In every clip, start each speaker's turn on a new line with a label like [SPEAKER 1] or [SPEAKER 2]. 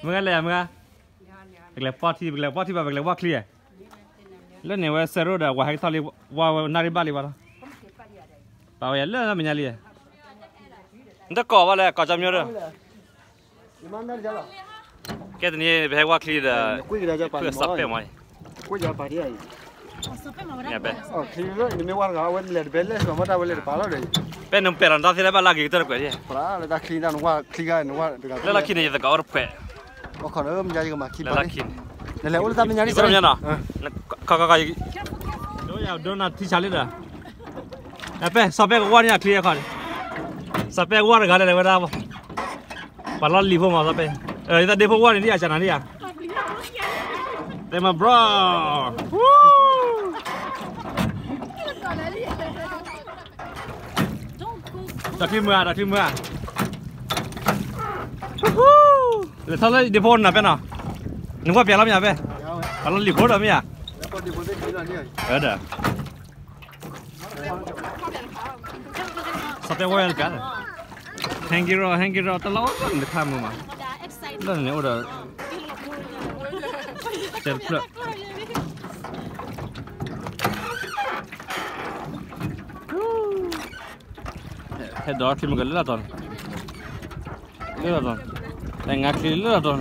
[SPEAKER 1] Mga le mga. Bagi party ba bagi wa clear. Lo ne wa sero da wa hai thali wa nari bali ba. Ba ya le na menya li. Nda ko ba le ko cha myo da.
[SPEAKER 2] ईमानदार जाला
[SPEAKER 1] Cái này về qua khi là cứ sắp về mày.
[SPEAKER 2] कोई जा पारी आई
[SPEAKER 1] Nhà bé.
[SPEAKER 2] खिलो नि मे वाला वन ले बेले सो मटा बेले पाला रे
[SPEAKER 1] Bé nông bè đó thì lại là cái cái gì?
[SPEAKER 2] परा ले दा खिना नुवा खिगा नुवा
[SPEAKER 1] Đây là khi này là có bè.
[SPEAKER 2] ओ खन म जाई मा खि
[SPEAKER 1] Đây là khi.
[SPEAKER 2] ले ले उल ता मे जानी
[SPEAKER 1] Sao nhá nào? Cái. Đó là đó là thi chali đó. Nhà bé, sắp bé qua nhà clear con. Sắp bé qua rồi cái này vào. Bà lo lipo mà sắp bé. Ta đi qua đi à chẳng đi à? Đây mà bro. Đặt phim mưa. Để sao lại đi phone nè bé nào? Nếu qua bé lắm nhà bé. Bà lo lipo đó mấy à? Được. Sắp bé qua cái này. Hang it tao lâu lắm được tham mà. Lần này order. Chân flip. Head door thì mình gần lắm rồi. Đang ngạc thì lắm rồi.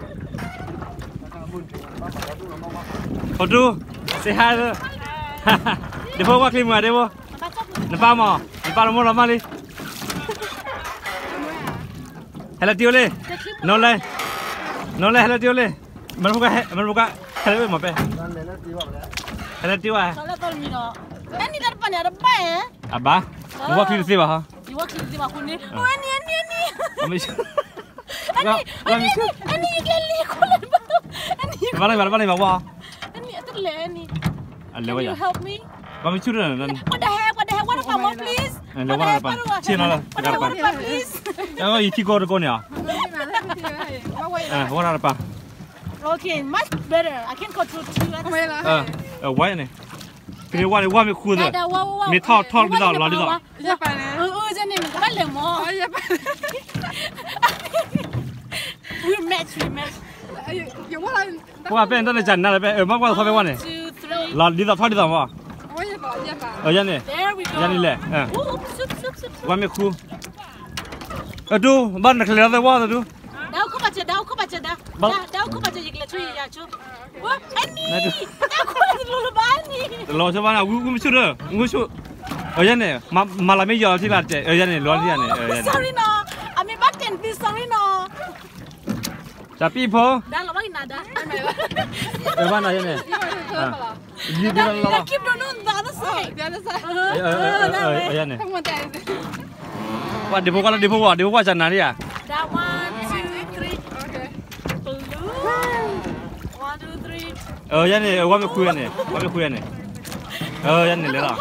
[SPEAKER 1] Photo. Say hi rồi. Đi phố qua clip mà đi vô. Nampak mau lama ni. Hello tiêu le. No le hello tiêu le. Mình buka. Hello mà pe. Hello tiêu à.
[SPEAKER 3] Kalau tol mino. Kan di depan ada apa ya?
[SPEAKER 1] Abah. Buka clip sih bah.
[SPEAKER 3] Iwa kiri aku ni. Oh ani.
[SPEAKER 1] Amis.
[SPEAKER 3] Ani geli kulan baru.
[SPEAKER 1] Mana bawa.
[SPEAKER 3] Ani terle ani.
[SPEAKER 1] Allah
[SPEAKER 3] Can you
[SPEAKER 1] ya.
[SPEAKER 3] help me?
[SPEAKER 1] Kami curi nan.
[SPEAKER 3] What the heck? What kamu please?
[SPEAKER 1] Lawan apa? Cina lah.
[SPEAKER 3] What please?
[SPEAKER 1] Yang itu kau ni ah. Warna apa?
[SPEAKER 3] Okay, much better. I can control two.
[SPEAKER 1] White ni. Kini warna mi kuda. Mi thau mi dah lalu dah.
[SPEAKER 3] Jadi ni kita boleh mo. We match.
[SPEAKER 1] Kau apa yang tu jangan lah pe. Mak kau kau pe warna.
[SPEAKER 3] 1, 2, 3.
[SPEAKER 1] Lalu dah thau dah mah. Yang ni.
[SPEAKER 3] There we go.
[SPEAKER 1] Yang ni le.
[SPEAKER 3] Sup.
[SPEAKER 1] Warna mi ku. Tu, mana kelihatan tu warna tu.
[SPEAKER 3] Dah aku baca dah. Dah aku baca je cuy ya cu. Wah, ani. Dah aku lulu bani.
[SPEAKER 1] Lalu macam mana? Aku mesti dah. Yang ni. Malam ni jual sih lah. Yang ni luar dia ni.
[SPEAKER 3] Sorry no. Ami baten please sorry no.
[SPEAKER 1] Tapi po.
[SPEAKER 3] Dah lama ni nada.
[SPEAKER 1] Mana yang ni? Di dalam
[SPEAKER 3] Dah keep doon the other side.
[SPEAKER 1] Yang ni. Wah, di buka jangan dia.
[SPEAKER 3] That 1, 2, 3. Okay. Blue. 1, 2, 3.
[SPEAKER 1] Yang ni, warna kuya ni. Yang ni le lah.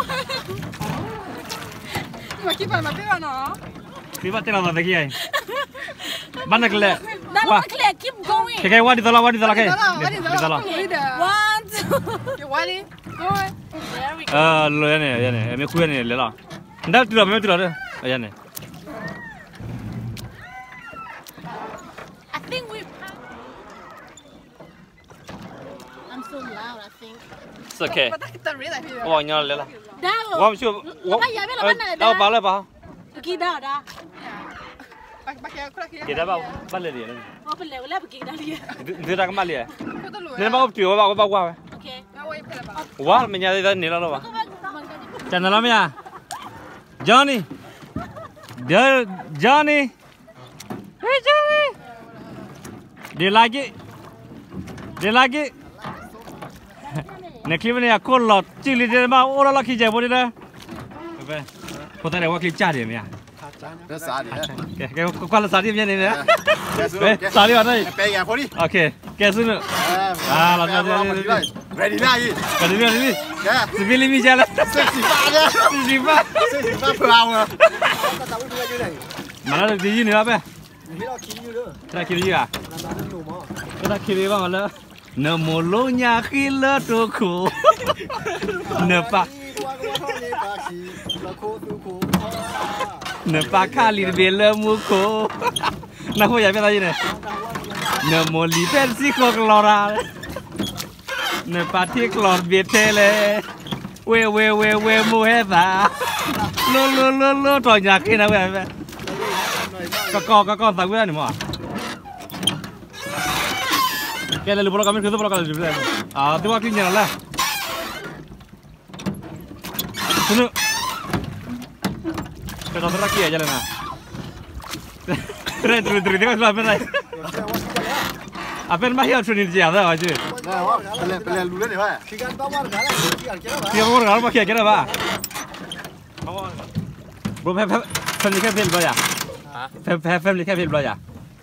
[SPEAKER 1] Kibat telah dah bagi ay. Mana kele?
[SPEAKER 3] Dah lama clear keep going.
[SPEAKER 1] Kaya wadi dalam ke? Di dalam.
[SPEAKER 3] 1, 2. There we go.
[SPEAKER 1] Lo yang ni, mi kuya ni le lah. Dah tu lah, yang ni.
[SPEAKER 3] I think I'm so loud I think.
[SPEAKER 1] It's okay. Wah, nyala le lah.
[SPEAKER 3] Dah.
[SPEAKER 1] Wah, mesti.
[SPEAKER 3] Ya, bila mana dah?
[SPEAKER 1] Tahu balik apa?
[SPEAKER 3] Pergi dah.
[SPEAKER 1] Kita bawa balik dia.
[SPEAKER 3] Oh, boleh pergi dah dia.
[SPEAKER 1] Dia dah kembali ya. Dia bawa tu, bawa.
[SPEAKER 3] Okay.
[SPEAKER 1] Wah, menyala dah ni lah lo. Channel apa ya? Johnny. Johnny. Hey Johnny. Dia lagi. Nekli ni aku lot. Cili dia mah orang lagi je boleh dah. Apa? Kau tak ada wakil cari ni ya?
[SPEAKER 2] Dah sari.
[SPEAKER 1] Okay, kau kalau sari macam ni ya? Sari mana?
[SPEAKER 2] Pengen apa ni?
[SPEAKER 1] Okay, kesun. Langsung.
[SPEAKER 2] Ready lah ni.
[SPEAKER 1] Ready. Sebelum ni jalan. Sesiapa
[SPEAKER 2] perawat.
[SPEAKER 1] Mana di sini apa?
[SPEAKER 2] Ni lah kiri tu.
[SPEAKER 1] Kita kiri ah. Kita kiri bang mana? Namolonya kila toko. Nampak kali bela muko. Nak apa ya bela ni? Nemo lipen si koklora. Ne pati klor bietele. We muheba. Lo to nyakina we. Kakak tak gue ni mah. Kaya lalu kami kerja kalau di sana. Tu waktu ni lah. Sunu. Kita terus lagi aja lah. Terus tengok apa ni. Apa yang mahir tu ni dia ada aja.
[SPEAKER 2] Pelai lulu ni pak.
[SPEAKER 1] Tiga orang pakai kira apa? Bro, family kan film ya? Family kan film ya?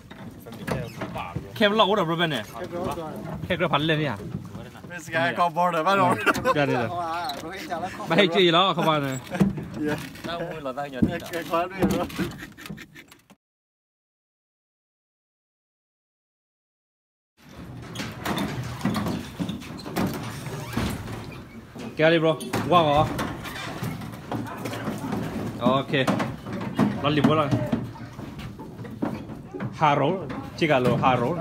[SPEAKER 1] Kem lau dah bro ni. Kem kau paling ni ya?
[SPEAKER 2] Sekarang kau bodoh mana?
[SPEAKER 1] Kan ni. Baik je lah kau mana?
[SPEAKER 4] Tahu lo tak nyata.
[SPEAKER 2] Kau ni.
[SPEAKER 1] Kali bro, wow. Okay. Lalu bola. Haro, jika lo haro.